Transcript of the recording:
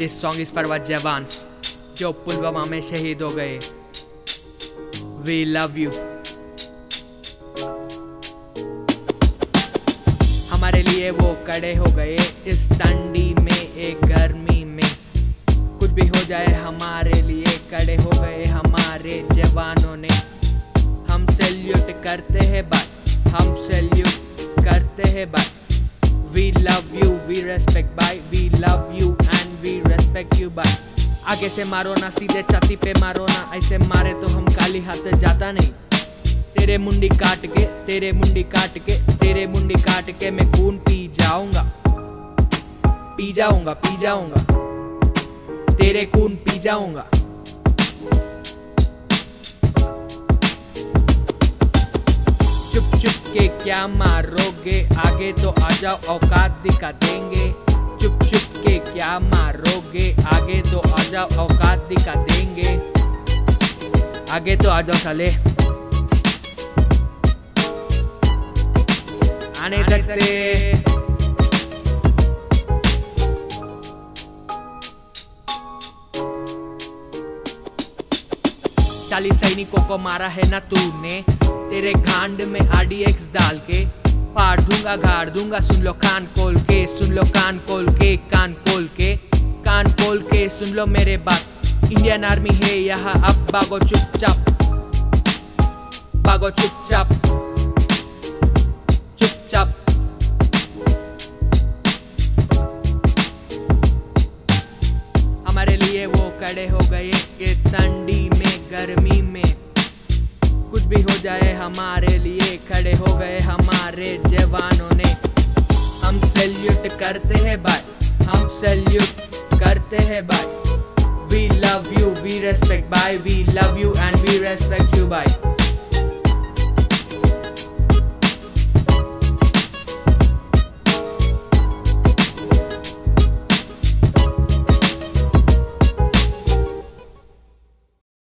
This song is for our jawans जो पुलवामा में शहीद हो गए. We love you. हमारे लिए वो खड़े हो गए इस ठंडी में, एक गर्मी में. कुछ भी हो जाए हमारे लिए खड़े हो गए हमारे जवानों ने. हम सैल्यूट करते हैं भाई, हम सैल्यूट करते हैं भाई. We love you, we respect भाई. We love you and we respect you भाई. आगे से मारो ना, सीधे छाती पे मारो ना. ऐसे मारे तो हम खाली हाथ जाता नहीं. तेरे मुंडी काट के, तेरे मुंडी काट के, तेरे मुंडी काट के मैं खून पी जाऊंगा, पी जाऊंगा, पी जाऊंगा. तेरे खून पी जाऊंगा. चुप चुप के क्या मारोगे, आगे तो आ जाओ औकात दिखा देंगे. चुप चुप के क्या मारोगे, आगे तो आ जाओ औकात दिखा देंगे. आगे तो आ जाओ साले, आ नहीं सकते. 40 सैनिकों को मारा है ना तूने, तेरे गांड में RDX डाल के. फाड़ दूंगा, गाड़ दूंगा. सुन लो कान खोल के, सुन लो कान खोल के, कान खोल के, कान खोल के सुन लो मेरे बात. इंडियन आर्मी है यहाँ, अब भागो चुपचाप, भागो चुपचाप, चुपचाप. हमारे लिए वो खड़े हो गए ये ठंडी में, गर्मी में. कुछ भी हो जाए हमारे लिए खड़े हो गए हमारे जवानों ने. हम सैल्यूट करते हैं भाई, हम सैल्यूट करते हैं भाई. We love you, we respect भाई. We love you and we respect you भाई.